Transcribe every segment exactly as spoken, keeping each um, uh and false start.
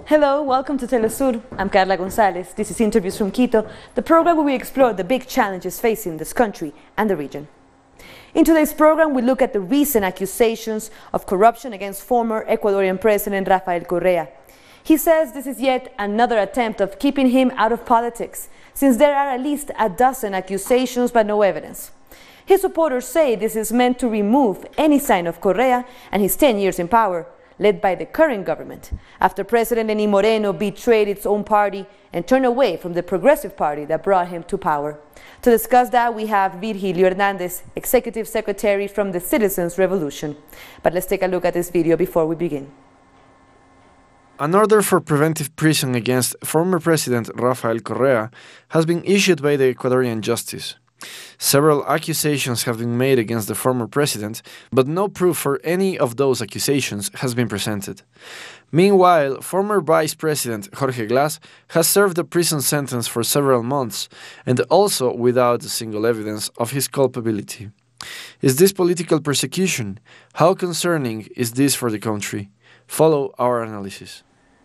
Hello, welcome to Telesur. I'm Carla Gonzalez. This is Interviews from Quito, the program where we explore the big challenges facing this country and the region. In today's program, we look at the recent accusations of corruption against former Ecuadorian President Rafael Correa. He says this is yet another attempt of keeping him out of politics, since there are at least a dozen accusations but no evidence. His supporters say this is meant to remove any sign of Correa and his ten years in power, led by the current government, after President Lenín Moreno betrayed its own party and turned away from the Progressive Party that brought him to power. To discuss that, we have Virgilio Hernández, Executive Secretary from the Citizens Revolution. But let's take a look at this video before we begin. An order for preventive prison against former President Rafael Correa has been issued by the Ecuadorian justice. Several accusations have been made against the former president, but no proof for any of those accusations has been presented. Meanwhile, former Vice President Jorge Glass has served a prison sentence for several months, and also without a single evidence of his culpability. Is this political persecution? How concerning is this for the country? Follow our analysis.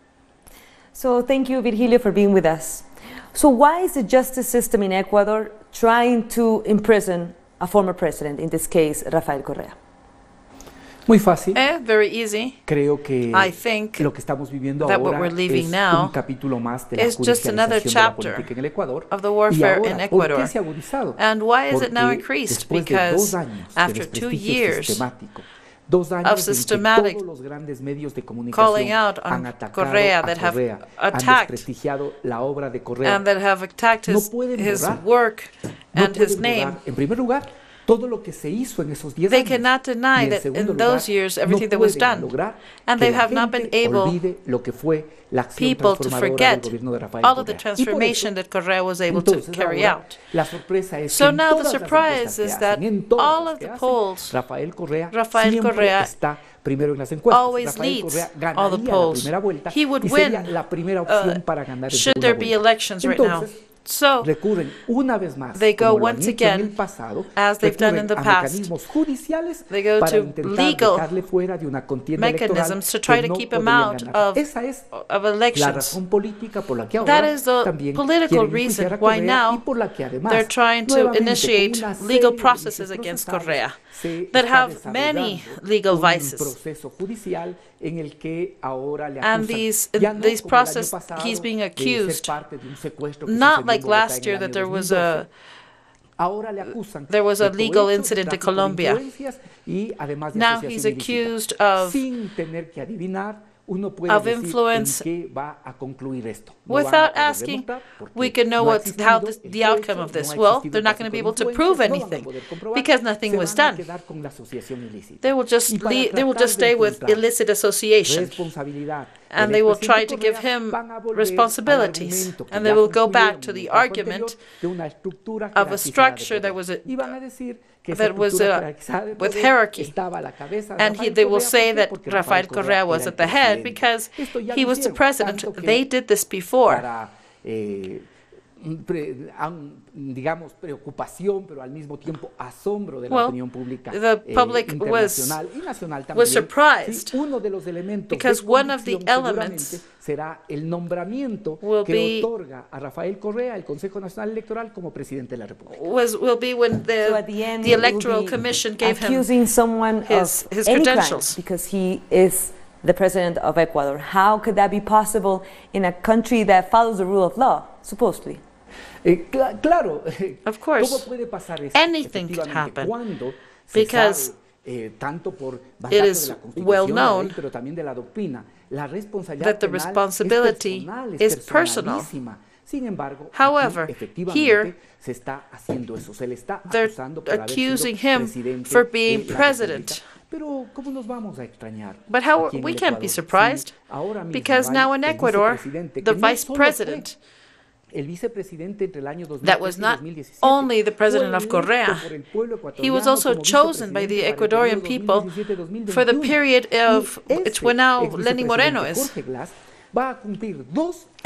So thank you, Virgilio, for being with us. So why is the justice system in Ecuador trying to imprison a former president, in this case, Rafael Correa? Muy fácil. Eh, very easy. Creo que I think lo que estamos viviendo that what ahora we're living es now un capítulo más de la is just another judicialización de la chapter política en el Ecuador. of the Y warfare ahora, in ¿por Ecuador. qué se ha agudizado? And why is it now Porque increased? después de Because dos años de after two desprestigio years sistemático, dos años of en que systematic todos los grandes medios de calling comunicación out han on atacado Correa, a that have Correa, han attacked desprestigiado la obra de Correa, and that have attacked no his, pueden his borrar, work no and his pueden name, borrar, en primer lugar, todo lo que se hizo en esos diez they años. cannot deny Y en that segundo in lugar, those years no everything that was pueden done, lograr and que they la have not been gente able olvide lo que fue la acción people to transformadora del forget gobierno de Rafael all of the Correa. Y por transformation eso, that Correa was able to entonces, carry ahora, out. la sorpresa es So que en now the todas las surprise encuestas que is hacen, that en todas all las of que the hacen, polls, Rafael Correa Rafael siempre Correa está primero en las encuestas. always Rafael leads Correa all the ganaría polls. la primera vuelta He would y sería win, la primera opción uh, para ganar en should segunda there be vuelta. elections right now. Entonces, So recurren una vez más, they go como lo han once hecho en el again, pasado, as they've done in the recurren a past. mecanismos judiciales They go para to intentar legal dejarle fuera de una contienda electoral mechanisms to try que to no keep him podrían out ganar. of, Esa es of la elections. razón política por la que That ahora is the también political quieren reason enjuiciar a why Correa y now por la que además they're trying to nuevamente, initiate con una serie legal de processes vicios against procesales, Correa se that está have many desarrollando legal un vices. proceso judicial en el que ahora le And acusan, these, ya no these como el año process, pasado, he's being de ser accused, parte de un secuestro que not sucedió like en Bogotá last en year el that año there was dos mil a doce. Ahora le acusan there was a de legal cohecho, de incident in tráfico de Colombia. influencias y además de Now asociación he's ilícita. accused of Sin tener que adivinar, uno puede of decir influence. en qué va a concluir esto. No van a Without poder asking, demostrar porque we can know no ha what's, how existido this, este the outcome hecho, of this. no ha Well, existido they're not going to be able to tráfico de prove influencias, no van a anything poder comprobar, because nothing se was van a done. quedar con la asociación ilícita. They will just Y para leave, they will tratar just de stay with encontrar illicit association, responsabilidad and del they will expresidente try to give Correa, him van a volver al responsibilities, argumento que and ya they will go construyeron back to en el the caso argument anterior de una estructura of a jerarquizada de structure that poder. was a, Y van a decir que esa that was estructura a, jerarquizada de with poder hierarchy. estaba a la cabeza de And he, Rafael they will Correa. say ¿Por qué? that Porque Rafael Correa was era at the el head presidente. because Esto ya he lo was the hicieron, president. tanto que They did this before. para, eh, pre, un, digamos, preocupación, pero al mismo tiempo asombro de la Well, opinión pública the public eh, was- internacional y nacional también. was surprised Sí, uno de los elementos because de one of the convicción elements seguramente será el nombramiento will que be- otorga a Rafael Correa el Consejo Nacional Electoral como presidente de la República. Was will be when the So at the end, the it will electoral be commission gave him accusing someone his- of his any credentials. crime because he is the president of Ecuador. How could that be possible in a country that follows the rule of law, supposedly? Eh, cl claro, Of course. ¿cómo puede pasar esto? Anything could Efectivamente, happen cuando se because sabe, eh, tanto por it mandato is de la Constitución, well de la known ley, pero también de la doctrina, la responsabilidad that the penal responsibility es personal, es is personal. personalísima. Sin embargo, However, aquí, efectivamente, here, se está haciendo eso, se le está they're acusando por haber sido accusing him presidente for being de la president. República. Pero ¿cómo nos vamos a extrañar? But how aquí en we el can't be Ecuador? surprised Sí, ahora mismo because hay now in el Ecuador, vicepresidente, the que no vice solo fue president el vicepresidente entre el año dos mil that was trece y not dos mil diecisiete, only the president fue of electo Correa, por el pueblo he was ecuatoriano also como chosen by the vicepresidente Ecuadorian para el people periodo dos mil diecisiete a dos mil veintiuno. for the period of, Y it's when now ese Lenín Moreno exvicepresidente is. Jorge Glass va a cumplir dos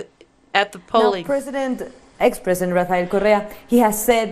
at the Now, polling. President, ex-President Rafael Correa, he has said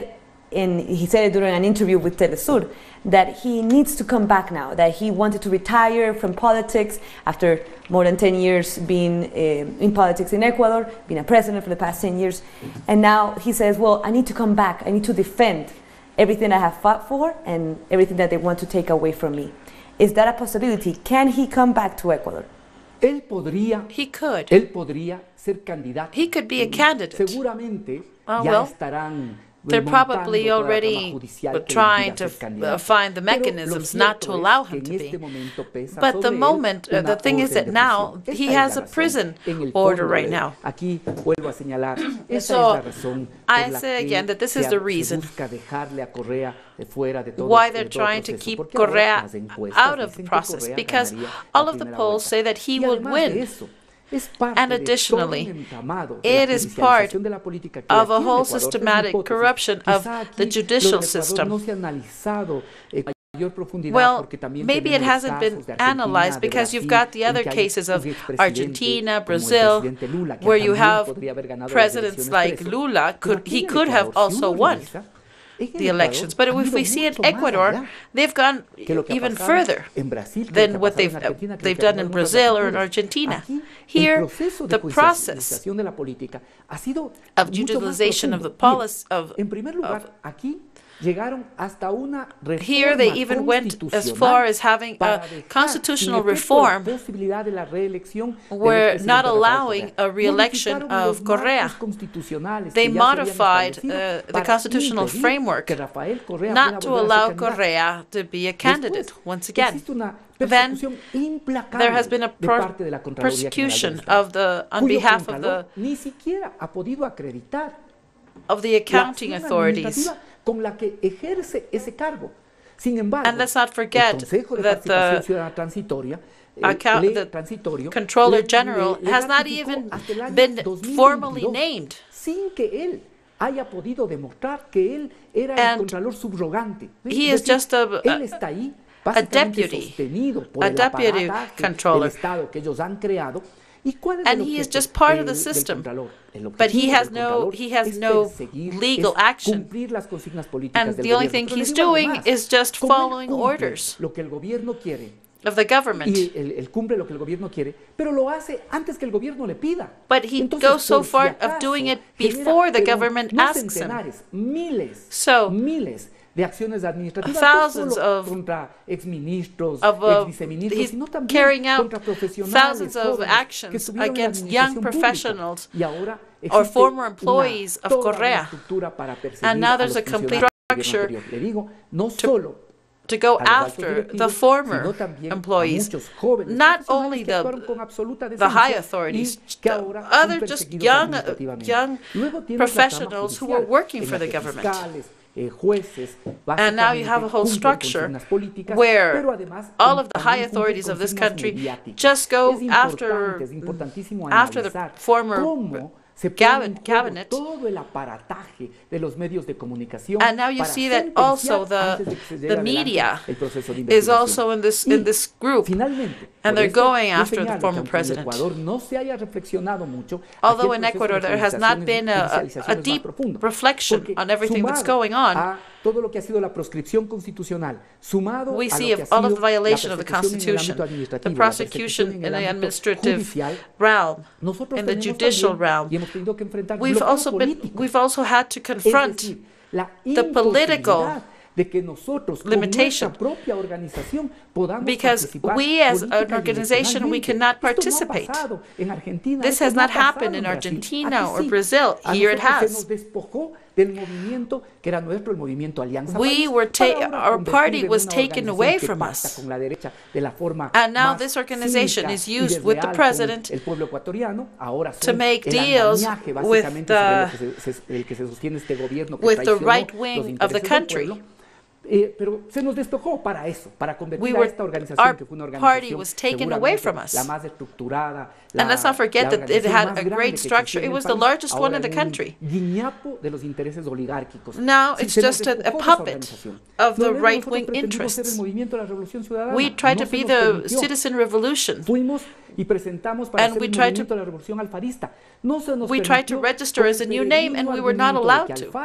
and he said it during an interview with Telesur, that he needs to come back now, that he wanted to retire from politics after more than ten years being uh, in politics in Ecuador, being a president for the past ten years. And now he says, well, I need to come back. I need to defend everything I have fought for and everything that they want to take away from me. Is that a possibility? Can he come back to Ecuador? Él podría, He could. él podría ser candidato. He could be a candidate. Seguramente Oh, ya well, estarán They're montando probably toda la trama already judicial que le trying impida to ser uh, candidato. find the Pero lo mechanisms not to cierto allow es que him to en be. este momento pesa But the sobre él moment, uh, una the thing is orden that de now prisión. he Esta es has la a razón. prison En el order fondo right de- now. Aquí vuelvo a señalar, esta So, es la razón I por la say que again that this se is ha- the se reason busca dejarle a Correa de fuera de todo- why de they're todo trying to proceso. keep Porque ahora Correa las encuestas out of the dicen que process, Correa because ganaría all la of the primera polls vuelta. say that he Y would además de win. eso, es parte And de additionally, todo un entramado de la it is part judicialización de la política que of a aquí en whole Ecuador, esta es mi systematic hipótesis. corruption of Quizá aquí the lo judicial del Ecuador system. no se ha analizado eh, con mayor profundidad Well, porque también maybe it tenemos hasn't casos been de Argentina, analyzed de because you've Brasil, got the en other que hay cases of un expresidente Argentina, como el Brazil, presidente Lula, que where you también have podría haber ganado las presidents elecciones like preso. Lula, Pero could aquí he en could have Ecuador, si also uno won analiza, en the Ecuador elections. But han if ido we see in mucho más Ecuador, allá they've gone que lo que ha even pasado further en Brasil, que lo que than ha what pasado they've en Argentina, que lo they've que ha done in pasado en otras Brazil or in latitudes. Argentina. Aquí, Here, el proceso de the process judicialización de la política ha sido of mucho más judicialization of profundo. the policy of En primer lugar, aquí llegaron hasta una here they reforma even went as constitucional far as having para a dejar constitutional sin efecto la reform posibilidad de la reelección del where expresidente not Rafael allowing Correa. a re-election Modificaron of los Correa. marcos constitucionales They que ya se habían modified establecido uh, the para constitutional impedir framework que Rafael Correa not pueda to volver a ser allow candidato. Correa to be a candidate Después, once again. existe una Then persecución implacable there has been a de per- parte de la Contraloría General del persecution Estado, of the on cuyo behalf of Contralor the ni siquiera ha podido acreditar of the la accounting acción authorities. administrativa con la que ejerce ese cargo. Sin embargo, And let's not forget el Consejo de that Participación the Ciudadana Transitoria, eh, account- le- the transitorio, Controller le- General le- le has not ratificó even hasta el año been dos mil formally veintidós, named. sin que él haya podido demostrar que él era el And Contralor subrogante. he Es is decir, just a- él está ahí a básicamente deputy, sostenido por a el deputy aparataje controller. del Estado que ellos han creado. ¿Y cuál es And el he is objeto just part of the del- del system. Contralor? El But he objetivo has del no- Contralor he has es no perseguir, legal es action. cumplir las consignas políticas And del the only gobierno. thing Pero le he's digo algo doing más. is just Como él following cumple orders lo que el gobierno quiere of the government. y él, él cumple lo que el gobierno quiere, pero lo hace antes que el gobierno le pida. But he Entonces, goes so por si far of acaso, doing it genera, before the pero government no asks him. centenares, miles, So, miles de acciones administrativas, thousands no solo of- contra exministros, of, uh, exviceministros, he's sino también carrying out contra profesionales thousands of jóvenes que actions estuvieron en la against young administración pública. professionals Y ahora or existe former una- employees of toda una Correa. estructura para perseguir And now a there's los a complete funcionarios del gobierno structure anterior. Le digo, no solo to go a los altos after directivos, the former sino también a employees, muchos jóvenes not profesionales only que the, actuaron con absoluta the decencia high y authorities, que the ahora son other just perseguidos young, administrativamente. young Luego tienes la trama professionals who were judicial, working en for la the que government. fiscales, eh, jueces, And now you have a whole básicamente structure cumplen consignas políticas, where pero además all of the high también cumplen authorities of this consignas country mediáticas. just go Es after, importante, es importantísimo after the analizar former cómo se pone Gavin- en juego cabinet. todo el aparataje de los medios de comunicación And now you para see that sentenciar also the- antes de que se lleve the adelante media el proceso de is investigación. also in this Y, in this group. finalmente, and por they're esto, going yo after the señalo former que aunque president. En Ecuador no se haya reflexionado mucho, Although aquí el in proceso Ecuador de there has not judicialización been es- a, a, judicialización a es más deep profundo. reflection Porque on everything that's sumado going on, a todo lo que ha sido la proscripción constitucional, sumado we a see lo que of ha all of sido the violation la of the persecución en el Constitution, ámbito administrativo, the la prosecution persecución en in el the ámbito administrative judicial, realm, nosotros in the tenemos judicial también, realm. y hemos tenido que enfrentar We've bloqueo also been, político. we've also had to Es confront decir, la the political imposibilidad de que nosotros con limitation. nuestra propia organización podamos Because participar we as an política y organization, we electoralmente. cannot Esto no ha participate. pasado en Argentina, This esto has no ha not happened pasado in Brasil. Argentina Aquí or sí. Brazil. A Here it nosotros se has. nos despojó del movimiento que era nuestro, el movimiento Alianza We País, were ta- para ahora our convertir party en was una taken organización away que from pacta us. con la derecha de la forma And now más this organization cínica is y used with the desleal president con el pueblo ecuatoriano. Ahora to son make el deals andamiaje, with básicamente, sobre lo the- que se- se- el que se sostiene este gobierno que with the traicionó right los wing of the intereses del country. pueblo. Eh, pero se nos despojó para eso, para convertir We a were- esta organización our que fue una party organización was taken away seguramente from us. la más estructurada, And let's not forget la that it organización had más a grande great que structure. existía en It el was the país, largest ahora one in the es un country. guiñapo de los intereses oligárquicos. Now Sí, it's se nos just a- a despojó de esa puppet organización. of the Luego right-wing nosotros pretendimos ser interests. el movimiento de la Revolución Ciudadana. We tried No to se be nos the permitió. citizen revolution. Fuimos y presentamos para And ser we el tried movimiento de la Revolución Alfarista. No se nos We tried to permitió register as a por el new name, and peregrino we were not argumento de allowed que to. Alfaro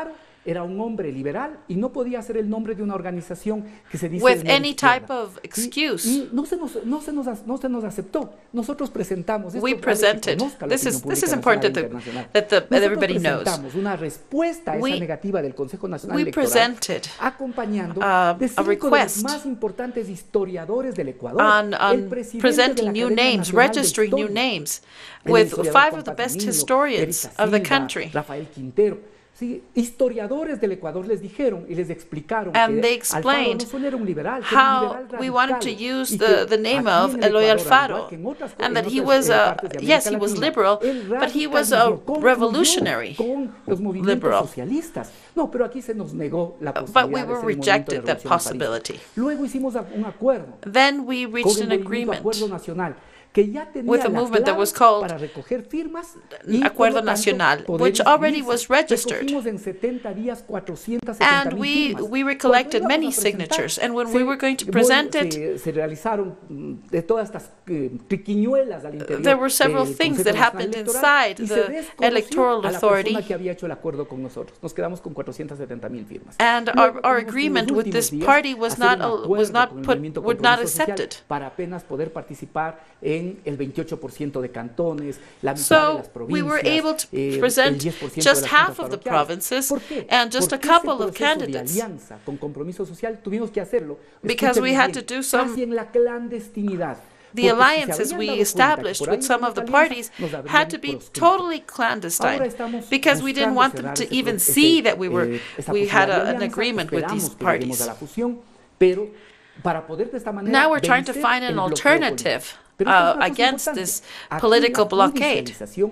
era un hombre liberal y no podía ser el nombre de una organización que se dice with de any izquierda. type of ¿Sí? excuse. Y no se, nos, no, se nos, no se nos aceptó. Nosotros presentamos, esto We vale que presented. conozca la This is opinión this is pública important nacional e that the, internacional. that, the, that Nosotros everybody knows. presentamos una respuesta a esa We- negativa del Consejo Nacional we Electoral, presented, acompañando uh, de a cinco de los request más importantes historiadores del Ecuador, on, el on presidente de presenting la new Academia names, Nacional de registering new Historia, names, el with historiador five Juan of the best Paternino, historians Erika of the Silva, country. Rafael Quintero. Sí, historiadores del Ecuador les dijeron y les explicaron And they que Alfaro explained no solo era un liberal, que era un how liberal we wanted to radical, use y the, que the name aquí of en el Eloy Ecuador, al Alfaro, igual que en otras- and en that he otras, was eh, a, partes de yes, América he was Latina, liberal, el but he was a radicalismo concluyó revolutionary con los movimientos liberal. socialistas. No, pero aquí se nos negó la But posibilidad we de were ser el movimiento de rejected that revolución en París. possibility. Luego hicimos a- un acuerdo Then we con reached el an movimiento agreement, Acuerdo Nacional, que ya tenía with a la movement that clave was called para recoger firmas y, por Acuerdo lo tanto, Nacional, poder which already inscribirse. was registered. Recogimos en setenta días cuatrocientas setenta and mil we, firmas. we Cuando recollected íbamos many a presentar, signatures, and when se- we were going to vol- present it, se, se realizaron mm, de todas estas eh, triquiñuelas al interior there were several del things Consejo that Nacional happened Electoral, inside y se the desconoció electoral a la authority. persona que había hecho el acuerdo con nosotros. Nos quedamos con cuatrocientas setenta mil firmas. And Luego our- our tuvimos que en los agreement with this últimos días party was hacer not un al- was acuerdo not con el put- movimiento would not Compromiso Social accepted. para apenas poder participar en el veintiocho por ciento de cantones, la mitad de So las we were provincias, able to eh, el present diez por ciento de just las half juntas of the parroquiales. provinces ¿Por qué? and just a Porque couple ese of proceso de candidates. alianza con Compromiso Social tuvimos que hacerlo. Because we Escúchenme had bien, to do some- casi en la clandestinidad. The Porque si se alliances habrían we dado cuenta que established por ahí with some había of the una alianza, parties nos habrían had to be proscrito. totally Ahora clandestine estamos because we didn't buscando want them cerrar to ese even pro- see ese, that we were eh, esa we had posibilidad de a, an alianza. agreement with these Esperamos que lleguemos parties. a la fusión, pero para poder de esta manera Now we're trying to vencer find an el bloqueo alternative político. Pero esto es uh, una cosa against importante. this Aquí political la blockade. judicialización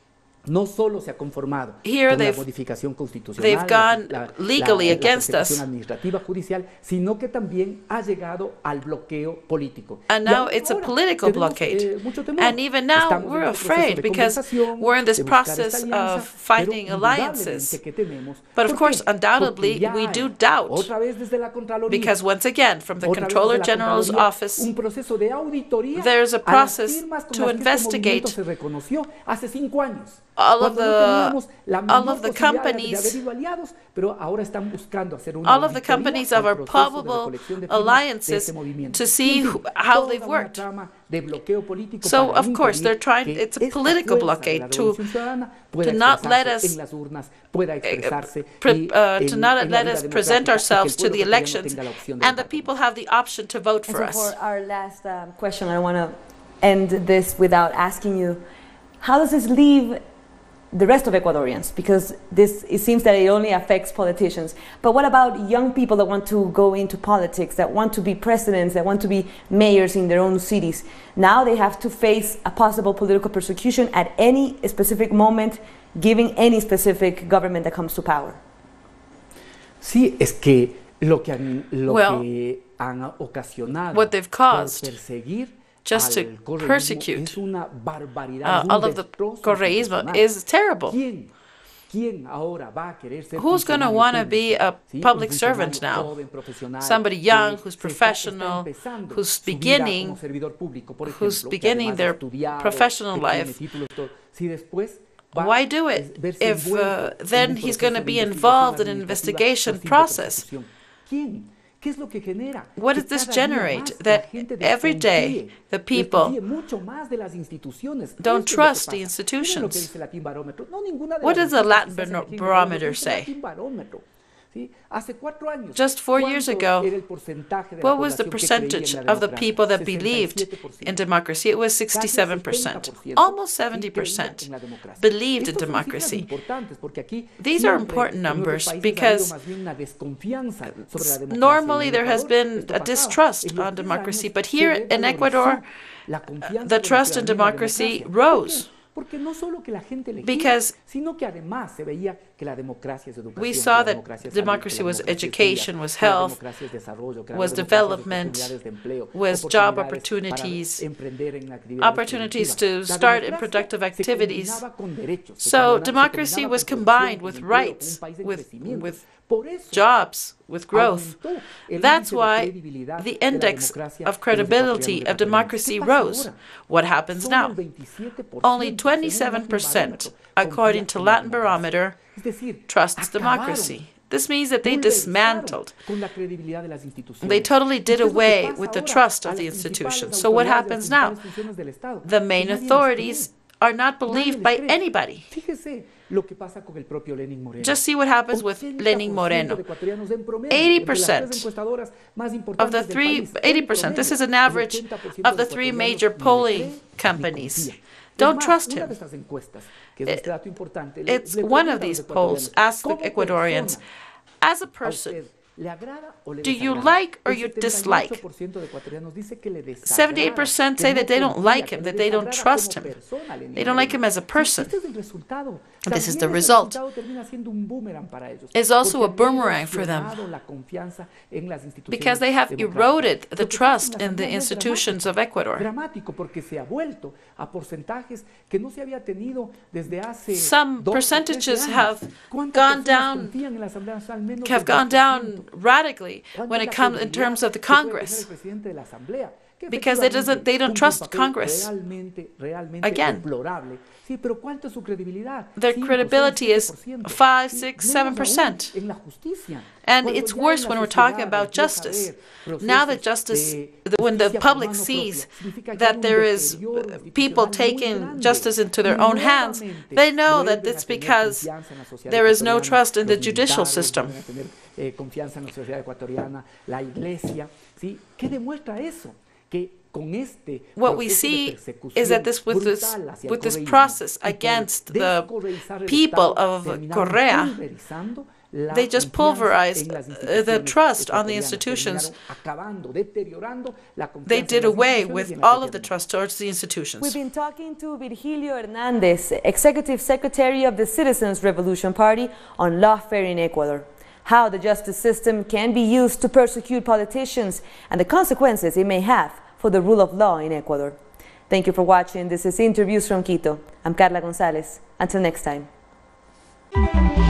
no solo se ha conformado Here con la they've- modificación constitucional, they've gone la, la- legally la- la against persecución us. administrativa judicial, sino que también ha llegado al bloqueo político. And Y now aún it's a ahora political tenemos, blockade. eh, mucho temor. And even now Estamos en we're este proceso afraid de because conversación, we're in this de buscar esta process alianza, of finding pero alliances. indudablemente que tenemos. But of ¿Por course, qué? undoubtedly, Porque ya we hay, do doubt. otra vez desde la Contraloría, Because once again, from the otra vez Controller desde la General's Contraloría, office, un proceso de auditoría there's a a las process firmas con to las que este investigate movimiento se reconoció hace cinco años. all of cuando no the- teníamos la all menor of the posibilidad de- companies- de haber ido aliados, pero ahora están buscando hacer una all of the auditoría companies al of our proceso de probable recolección de firmas de alliances ese movimiento. to see En fin, who- how toda they've una worked. trama de bloqueo político So, para of course, impedir they're trying- que it's a esta political fuerza de blockade la to- Revolución Ciudadana pueda to not expresarse let us, en las urnas, pueda expresarse pre- y uh, to en- not en la let vida us present democrática, y que el ourselves to pueblo the ecuatoriano elections, tenga la opción de and the votar. people have the option to vote And for so us. for our last um, question, I want to end this without asking you, how does this leave the rest of Ecuadorians? Because this, it seems that it only affects politicians. But what about young people that want to go into politics, that want to be presidents, that want to be mayors in their own cities? Now they have to face a possible political persecution at any specific moment, giving any specific government that comes to power. Sí, es que lo que han, lo Well, que han ocasionado what they've caused por perseguir just to al correísmo persecute, es una barbaridad, Uh, es un all of the destrozo correísmo institucional. is terrible. ¿Quién, quién ahora va a querer ser Who's gonna funcionario wanna público? be a ¿Sí? Un public funcionario servant now? joven, profesional, Somebody que young, who's se está- está professional, empezando who's su vida beginning- como servidor público, por who's ejemplo, que beginning además ha their estudiado, professional que tiene life. títulos, todo. Si después va Why do a it verse if envuelto uh, en then un he's proceso going to de be investigación involved in an administrativa investigation por simple process? persecución? ¿Quién? ¿Qué es lo que genera? What Que does this cada día generate? más la That gente every day desconfíe, the people desconfíe mucho más de las instituciones. don't Esto es lo que trust the pasa. Miren lo que institutions. dice el Latin Barómetro. No, ninguna de What las does the encuestas Latin que se hacen Baro- aquí en Barometer Ecuador, say? el Latin Barómetro. ¿Sí? Hace cuatro años. Just four years ¿cuánto ago, era el porcentaje de la what was the población que creía en percentage la of the democracia? people that sesenta y believed siete por ciento. in democracy? It was Casi sixty-seven percent. setenta por ciento Almost sí seventy creía percent en la democracia. believed in Estas son cifras democracy. importantes porque aquí These are siempre important en nuestros numbers países ha habido because más bien una desconfianza sobre la democracia. normally Y en there has Ecuador been esto a pasaba. distrust En los on diez democracy, años but se here in revalorizó Ecuador, la confianza the de la trust in ciudadanía en la democracy democracia. rose. ¿Por qué? Porque no solo que la gente elegía, Because sino que además se veía que la democracia es educación, we que saw la that democracia es salud, democracy que la was democracia es education, vida, was que la health, democracia es desarrollo, que la was democracia es development, oportunidades de empleo, was job oportunidades opportunities, para emprender en actividades opportunities productivas. to La start in democracia productive se activities. combinaba con derechos, se So combinaba- se democracy combinaba was con combined producción, with con empleo, con rights, un país en with, crecimiento. with Por eso, jobs, with growth. aumentó el That's índice de why credibilidad the de la index democracia of de los credibility ecuatorianos of democracy ¿Qué pasa rose. ahora? What happens Solo now? el veintisiete por ciento, Only según twenty-seven Latin percent, Barómetro, according confía to en la Latin democracia. Barometer, Es decir, trusts acabaron democracy. This means that they pulverizaron dismantled. con la credibilidad de las instituciones. They totally ¿Y did qué es lo que away pasa with the ahora trust a of the las principales institutions. So what autoridades de las happens now? principales funciones del Estado? The Que main nadie les authorities cree. are not Nadie believed les by cree. anybody. Fíjese lo que pasa con el propio Lenin Moreno. Just see what happens with Lenin Moreno. eighty percent of the three, eighty percent, this is an average of the three major polling companies. Don't trust him. It's one of these polls asked the Ecuadorians, as a person, do you like or you dislike? seventy-eight percent say that they don't like him, that they don't trust him. They don't like him as a person. This is the result. It's also a boomerang for them because they have eroded the trust in the institutions of Ecuador. Some percentages have gone down, have gone down radically when it comes in terms of the Congress, because they doesn't they don't trust Congress. Again, their credibility is five, six, seven percent. And it's worse when we're talking about justice. Now that justice, when the public sees that there is people taking justice into their own hands, they know that it's because there is no trust in the judicial system. What we see is that this with this with this process against the people of Correa, they just pulverized uh, the trust on the institutions. They did away with all of the trust towards the institutions. We've been talking to Virgilio Hernandez, Executive Secretary of the Citizens Revolution Party, on lawfare in Ecuador, how the justice system can be used to persecute politicians, and the consequences it may have for the rule of law in Ecuador. Thank you for watching. This is Interviews from Quito. I'm Carla Gonzalez. Until next time.